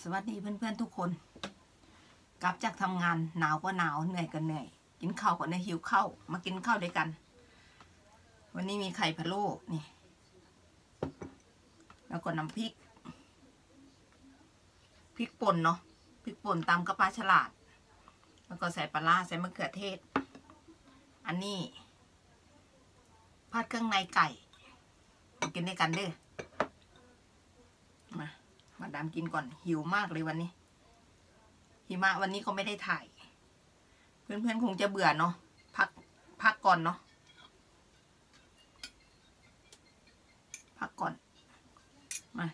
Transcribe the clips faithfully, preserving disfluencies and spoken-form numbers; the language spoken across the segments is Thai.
สวัสดีเพื่อนๆทุกคนกลับจากทำงานหนาวก็หนาวเหนื่อยก็เหนื่อยกินข้าวก็ในหิวข้าวมากินข้าวด้วยกันวันนี้มีไข่พะโล้นี่แล้วก็น้ำพริกพริกป่นเนาะพริกป่นตำกับปลาฉลาดแล้วก็ใส่ปลาร้าใส่มะเขือเทศอันนี้ผัดเครื่องในไก่มากินด้วยกันเด้อมามาดามกินก่อนหิวมากเลยวันนี้หิมะวันนี้ก็ไม่ได้ถ่ายเพื่อนๆคงจะเบื่อเนาะพักพักก่อนเนาะพักก่อนมา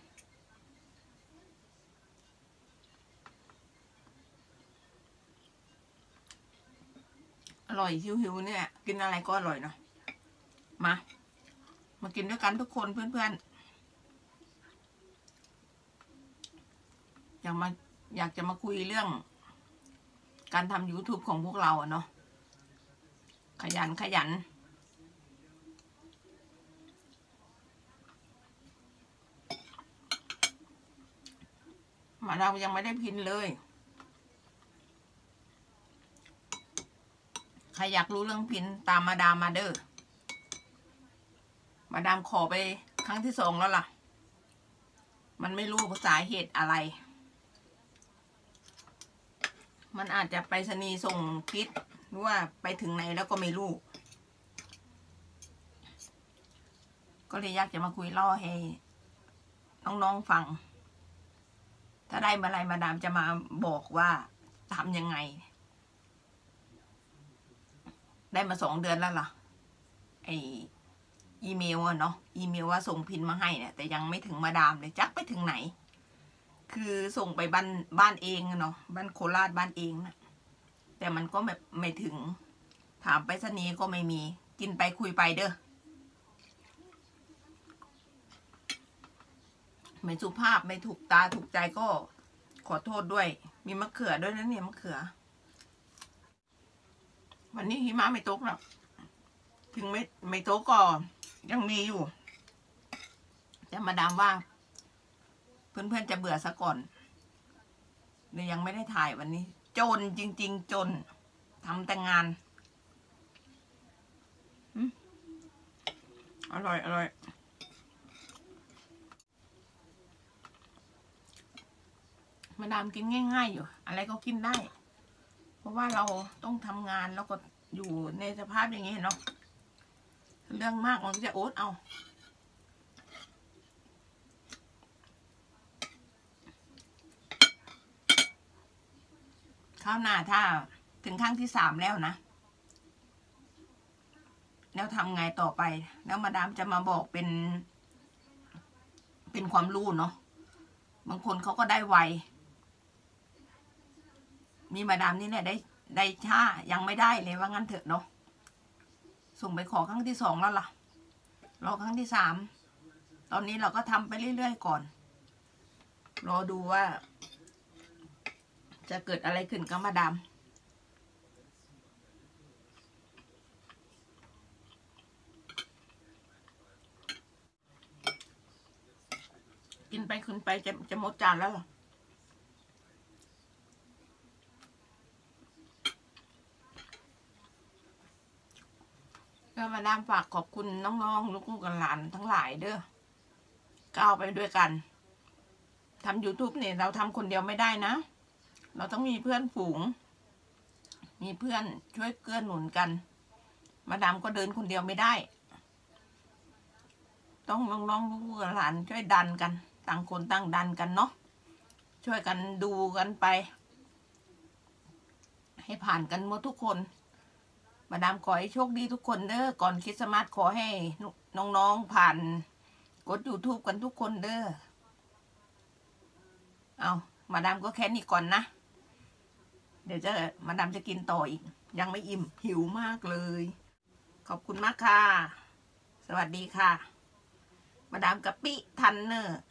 อร่อยหิวๆเนี่ยกินอะไรก็อร่อยเนาะมามากินด้วยกันทุกคนเพื่อนๆอยากมาอยากจะมาคุยเรื่องการทำ YouTube ของพวกเราอะเนาะขยันขยันมาเรายังไม่ได้พิมพ์เลยใครอยากรู้เรื่องพิมพ์ตามมาดามมาเด้อมาดามขอไปครั้งที่สองแล้วล่ะมันไม่รู้สาเหตุอะไรมันอาจจะไปรษณีย์ส่งพิษหรือว่าไปถึงไหนแล้วก็ไม่รู้ก็เลยอยากจะมาคุยเล่าให้น้องๆฟังถ้าได้เมื่อไรมาดามจะมาบอกว่าทำยังไงได้มาสองเดือนแล้วล่ะไออีเมลอะเนาะอีเมลว่าส่งพินมาให้เนี่ยแต่ยังไม่ถึงมาดามเลยจักไปถึงไหนคือส่งไปบ้านบ้านเองเนาะบ้านโคราชบ้านเองนะแต่มันก็แบบไม่ถึงถามไปรษณีย์ก็ไม่มีกินไปคุยไปเด้อไม่สุภาพไม่ถูกตาถูกใจก็ขอโทษด้วยมีมะเขือด้วยนะเนี่ยมะเขือวันนี้หิมะไม่ตกหรอกถึงไม่ไม่ตกก็ยังมีอยู่แต่มาดามว่าเพื่อนๆจะเบื่อซะก่อนเลยยังไม่ได้ถ่ายวันนี้จนจริงๆจนทำแต่งานอร่อยอร่อยมาดามกินง่ายๆอยู่อะไรก็กินได้เพราะว่าเราต้องทำงานแล้วก็อยู่ในสภาพอย่างนี้เนาะเรื่องมากมันก็จะโอ๊ตเอาข้าวหน้าถ้าถึงครั้งที่สามแล้วนะแล้วทำไงต่อไปแล้วมาดามจะมาบอกเป็นเป็นความรู้เนาะบางคนเขาก็ได้ไวมีมาดามนี่แหละได้ได้ช้ายังไม่ได้เลยว่างั้นเถอะเนาะส่งไปขอครั้งที่สองแล้วล่ะรอครั้งที่สามตอนนี้เราก็ทำไปเรื่อยๆก่อนรอดูว่าจะเกิดอะไรขึ้นกับมาดามกินไปขึ้นไปจะจะหมดจานแล้วหรอก็มาดามฝากขอบคุณน้องๆลูกๆกับหลานทั้งหลายเด้อก้าวไปด้วยกันทำ YouTube เนี่ยเราทำคนเดียวไม่ได้นะเราต้องมีเพื่อนฝูงมีเพื่อนช่วยเกื้อหนุนกันมาดามก็เดินคนเดียวไม่ได้ต้องน้องๆลูกๆกับหลานช่วยดันกันต่างคนต่างดันกันเนาะช่วยกันดูกันไปให้ผ่านกันหมดทุกคนมาดามขอให้โชคดีทุกคนเด้อก่อนคริสต์มาสขอให้น้องๆผ่านกด YouTube กันทุกคนเด้อเอามาดามก็แค่นี้ก่อนนะเดี๋ยวจะมาดามจะกินต่ออีกยังไม่อิ่มหิวมากเลยขอบคุณมากค่ะสวัสดีค่ะมาดามกะปิทันเนอร์